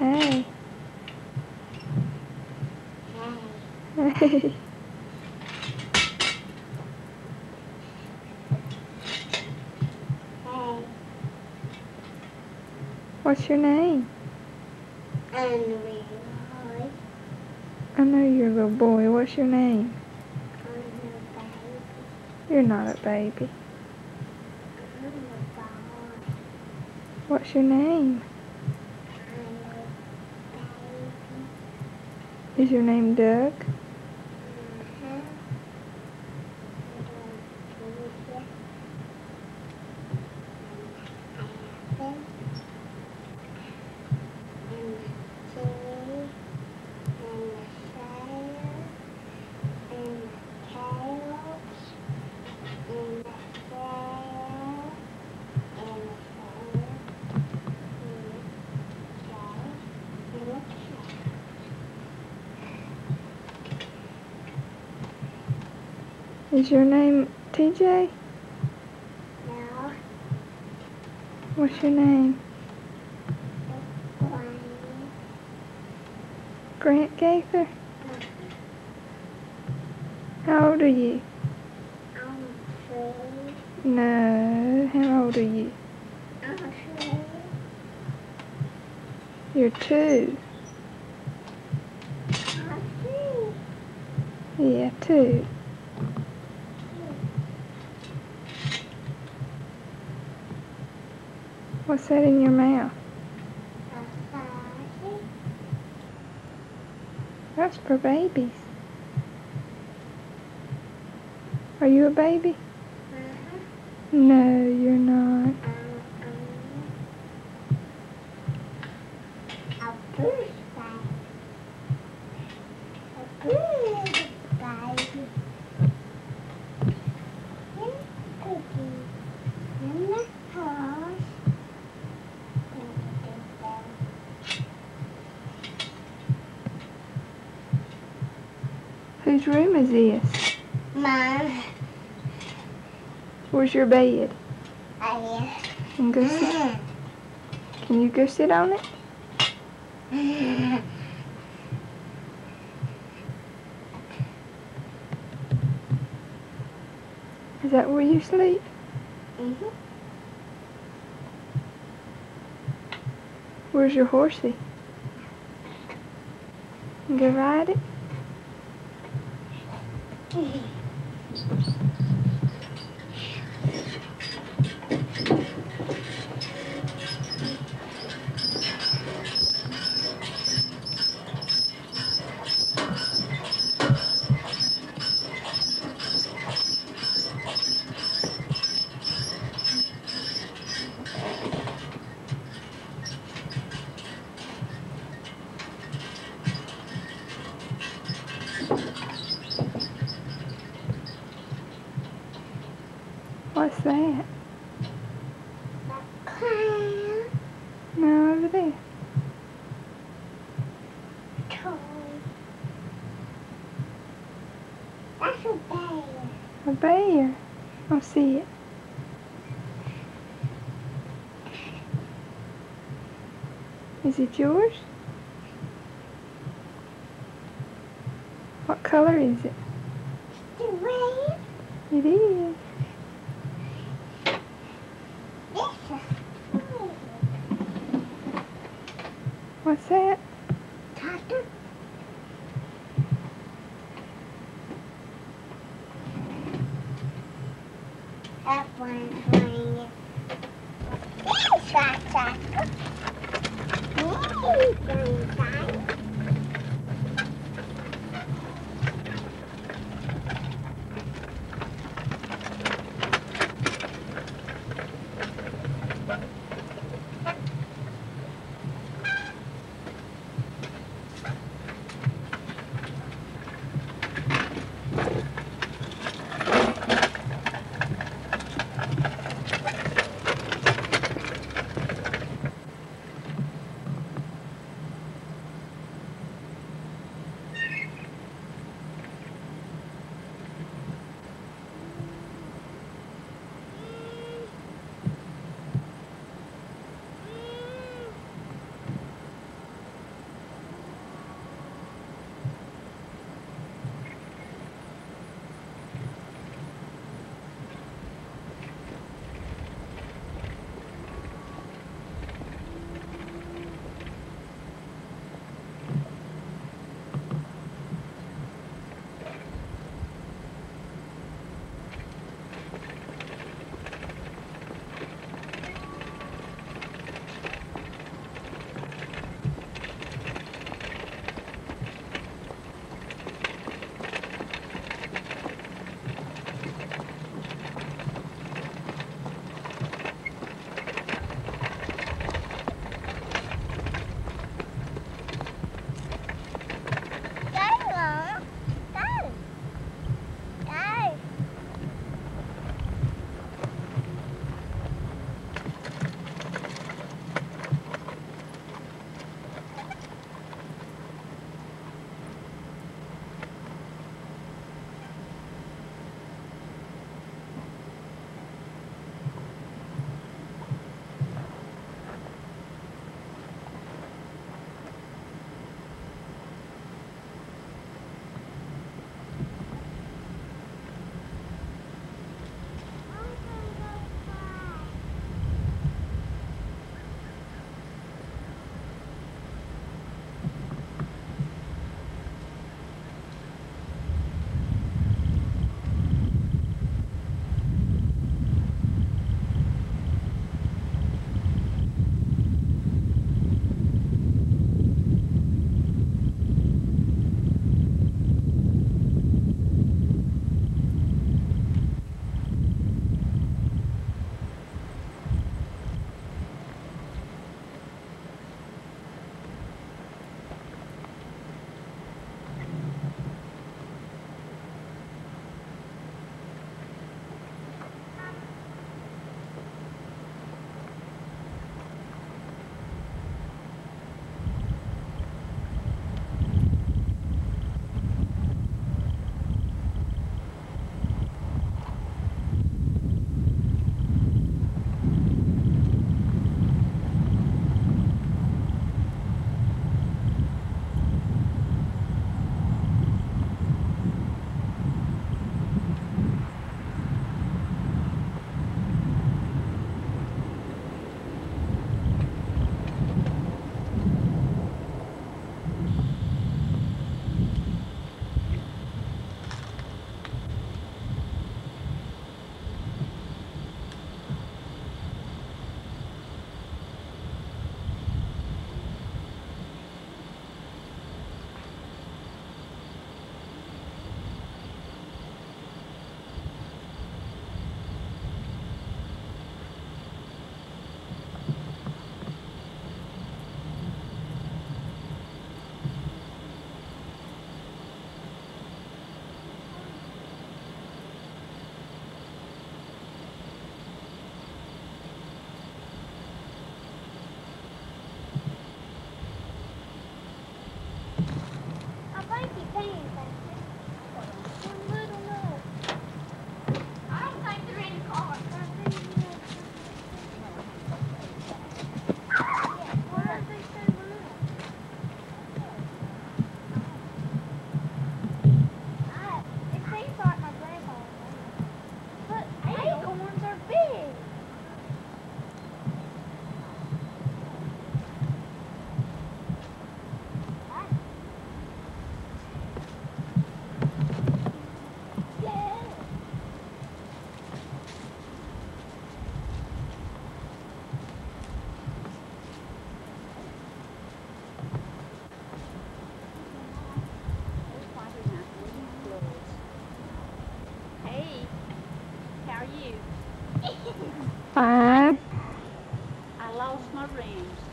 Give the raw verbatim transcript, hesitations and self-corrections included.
Hey. Hey. Hey. Hey. What's your name? I'm a little boy. I know you're a little boy. What's your name? I'm a baby. You're not a baby. I'm a boy. What's your name? I'm a baby. Is your name Doug? Uh-huh. Is your name T J? No. What's your name? Grant Gaither? How old are you? I'm three. No. How old are you? I'm three. You're two. I'm three. Yeah, two. What's that in your mouth? That's for babies. Are you a baby? Uh-huh. No, you're not. Um, um, a bird baby. A bird baby. And cookie. And the horse. Whose room is this? Mom. Where's your bed? I And go sit. Can you go sit on it? Is that where you sleep? Mm-hmm. Where's your horsey? And go ride it? What's that? McClelland. No, over there. Toy. That's a bear. A bear. I'll see it. Is it yours? What color is it? The red. It is. This is red. What's that? Tata. That one's red. This is Tata. This is Tata. How are you? Five. I lost my rings.